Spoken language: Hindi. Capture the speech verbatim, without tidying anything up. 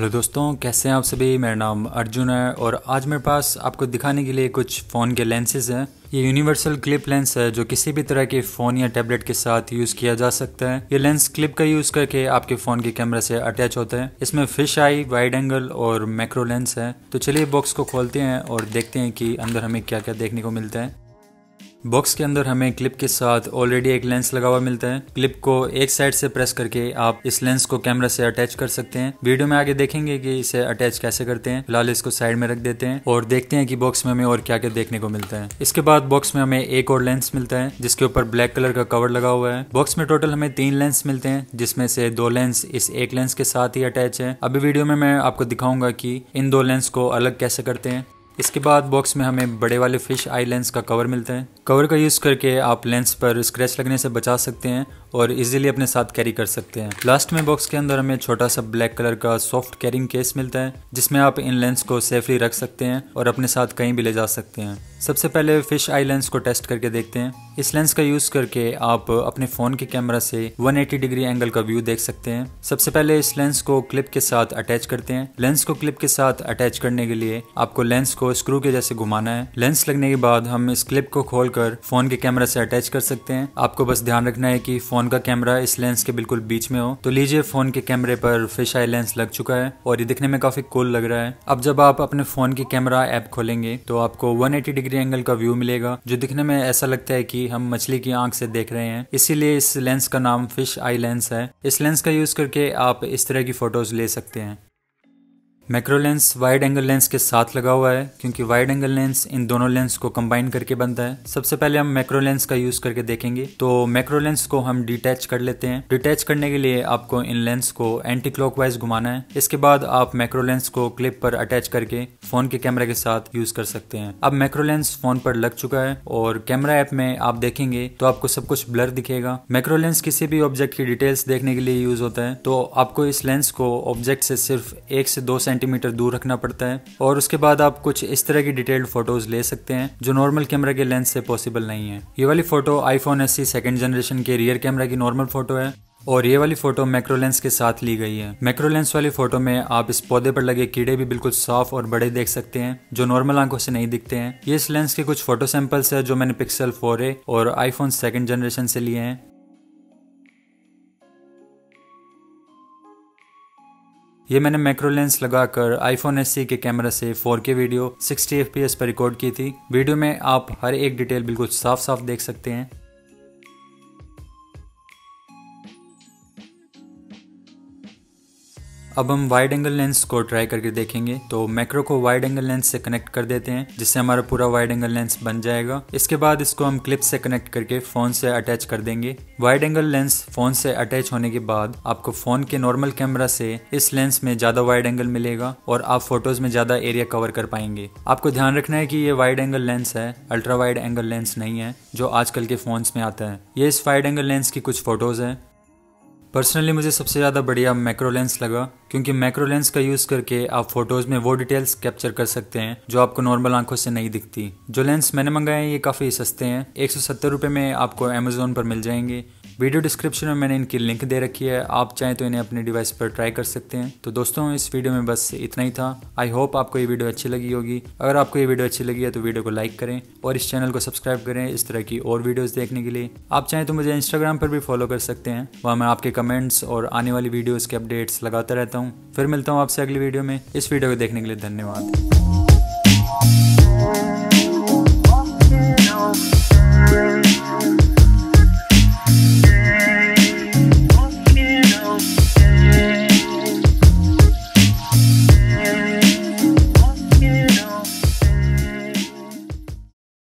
हेलो दोस्तों, कैसे हैं आप सभी। मेरा नाम अर्जुन है और आज मेरे पास आपको दिखाने के लिए कुछ फ़ोन के लेंसेज हैं। ये यूनिवर्सल क्लिप लेंस है जो किसी भी तरह के फ़ोन या टैबलेट के साथ यूज़ किया जा सकता है। ये लेंस क्लिप का यूज़ करके आपके फ़ोन के कैमरा से अटैच होता है। इसमें फिश आई, वाइड एंगल और मैक्रो लेंस है। तो चलिए बॉक्स को खोलते हैं और देखते हैं कि अंदर हमें क्या क्या देखने को मिलता है। बॉक्स के अंदर हमें क्लिप के साथ ऑलरेडी एक लेंस लगा हुआ मिलता है। क्लिप को एक साइड से प्रेस करके आप इस लेंस को कैमरा से अटैच कर सकते हैं। वीडियो में आगे देखेंगे कि इसे अटैच कैसे करते हैं। फिलहाल इसको साइड में रख देते हैं और देखते हैं कि बॉक्स में हमें और क्या क्या देखने को मिलता है। इसके बाद बॉक्स में हमें एक और लेंस मिलता है जिसके ऊपर ब्लैक कलर का कवर लगा हुआ है। बॉक्स में टोटल हमें तीन लेंस मिलते हैं जिसमें से दो लेंस इस एक लेंस के साथ ही अटैच है। अभी वीडियो में मैं आपको दिखाऊंगा कि इन दो लेंस को अलग कैसे करते हैं। इसके बाद बॉक्स में हमें बड़े वाले फिश आई लेंस का कवर मिलता है। कवर का यूज़ करके आप लेंस पर स्क्रैच लगने से बचा सकते हैं और इजीली अपने साथ कैरी कर सकते हैं। लास्ट में बॉक्स के अंदर हमें छोटा सा ब्लैक कलर का सॉफ्ट कैरिंग केस मिलता है जिसमें आप इन लेंस को सेफली रख सकते हैं और अपने साथ कहीं भी ले जा सकते हैं। सबसे पहले फिश आई लेंस को टेस्ट करके देखते हैं। इस लेंस का यूज़ करके आप अपने फ़ोन के कैमरा से एक सौ अस्सी डिग्री एंगल का व्यू देख सकते हैं। सबसे पहले इस लेंस को क्लिप के साथ अटैच करते हैं। लेंस को क्लिप के साथ अटैच करने के लिए आपको लेंस को स्क्रू के जैसे घुमाना है। लेंस लगने के बाद हम इस क्लिप को खोलकर फ़ोन के कैमरा से अटैच कर सकते हैं। आपको बस ध्यान रखना है कि फ़ोन का कैमरा इस लेंस के बिल्कुल बीच में हो। तो लीजिए, फ़ोन के कैमरे पर फिश आई लेंस लग चुका है और ये दिखने में काफ़ी कूल लग रहा है। अब जब आप अपने फ़ोन की कैमरा ऐप खोलेंगे तो आपको एक सौ अस्सी डिग्री एंगल का व्यू मिलेगा जो दिखने में ऐसा लगता है कि हम मछली की आंख से देख रहे हैं। इसीलिए इस लेंस का नाम फिश आई लेंस है। इस लेंस का यूज़ करके आप इस तरह की फ़ोटोज़ ले सकते हैं। Macro lens wide angle lens के साथ लगा हुआ है क्योंकि वाइड एंगल लेंस इन दोनों लेंस को कंबाइन करके बनता है। सबसे पहले हम मैक्रो लेंस का यूज करके देखेंगे। तो मैक्रो लेंस को हम डिटैच कर लेते हैं। डिटैच करने के लिए आपको इन लेंस को एंटी क्लॉकवाइज घुमाना है। इसके बाद आप मैक्रो लेंस को क्लिप पर अटैच करके फोन के कैमरा के साथ यूज कर सकते हैं। अब मैक्रो लेंस फोन पर लग चुका है और कैमरा ऐप में आप देखेंगे तो आपको सब कुछ ब्लर दिखेगा। मैक्रो लेंस किसी भी ऑब्जेक्ट की डिटेल्स देखने के लिए यूज होता है। तो आपको इस लेंस को ऑब्जेक्ट से सिर्फ एक से दो सेंटीमीटर दूर रखना पड़ता है और उसके बाद आप कुछ इस तरह की डिटेल्ड फोटोज ले सकते हैं जो नॉर्मल कैमरा के लेंस से पॉसिबल नहीं है। ये वाली photo iPhone SE second generation के रियर कैमरा की नॉर्मल फोटो है और ये वाली फोटो मैक्रो लेंस के साथ ली गई है। मैक्रो लेंस वाली फोटो में आप इस पौधे पर लगे कीड़े भी बिल्कुल साफ और बड़े देख सकते हैं जो नॉर्मल आंखों से नहीं दिखते हैं। ये इस लेंस के कुछ फोटो सैंपल्स है जो मैंने पिक्सल फोर ए और आईफोन सेकंड जनरेशन से लिए हैं। ये मैंने मैक्रो लेंस लगाकर आईफोन एसई के कैमरा से फोर के वीडियो साठ एफ पी एस पर रिकॉर्ड की थी। वीडियो में आप हर एक डिटेल बिल्कुल साफ साफ देख सकते हैं। अब हम वाइड एंगल लेंस को ट्राई करके देखेंगे। तो मैक्रो को वाइड एंगल लेंस से कनेक्ट कर देते हैं जिससे हमारा पूरा वाइड एंगल लेंस बन जाएगा। इसके बाद इसको हम क्लिप से कनेक्ट करके फोन से अटैच कर देंगे। वाइड एंगल लेंस फोन से अटैच होने के बाद आपको फोन के नॉर्मल कैमरा से इस लेंस में ज्यादा वाइड एंगल मिलेगा और आप फोटोज में ज्यादा एरिया कवर कर पाएंगे। आपको ध्यान रखना है कि ये वाइड एंगल लेंस है, अल्ट्रा वाइड एंगल लेंस नहीं है जो आजकल के फोन्स में आता है। ये इस वाइड एंगल लेंस की कुछ फोटोज है। पर्सनली मुझे सबसे ज़्यादा बढ़िया मैक्रो लेंस लगा क्योंकि मैक्रो लेंस का यूज़ करके आप फोटोज़ में वो डिटेल्स कैप्चर कर सकते हैं जो आपको नॉर्मल आंखों से नहीं दिखती। जो लेंस मैंने मंगाए हैं ये काफ़ी सस्ते हैं, एक सौ सत्तर रुपये में आपको अमेज़ोन पर मिल जाएंगे। वीडियो डिस्क्रिप्शन में मैंने इनकी लिंक दे रखी है, आप चाहें तो इन्हें अपने डिवाइस पर ट्राई कर सकते हैं। तो दोस्तों, इस वीडियो में बस इतना ही था। आई होप आपको ये वीडियो अच्छी लगी होगी। अगर आपको ये वीडियो अच्छी लगी है तो वीडियो को लाइक करें और इस चैनल को सब्सक्राइब करें इस तरह की और वीडियोज़ देखने के लिए। आप चाहें तो मुझे इंस्टाग्राम पर भी फॉलो कर सकते हैं, वहाँ मैं आपके कमेंट्स और आने वाली वीडियोज़ के अपडेट्स लगाता रहता हूँ। फिर मिलता हूँ आपसे अगली वीडियो में। इस वीडियो को देखने के लिए धन्यवाद।